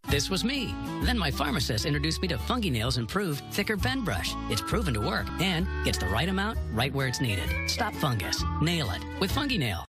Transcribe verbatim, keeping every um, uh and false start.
This was me. Then my pharmacist introduced me to Fungi Nail's improved, thicker bend brush. It's proven to work and gets the right amount right where it's needed. Stop fungus. Nail it with Fungi Nail.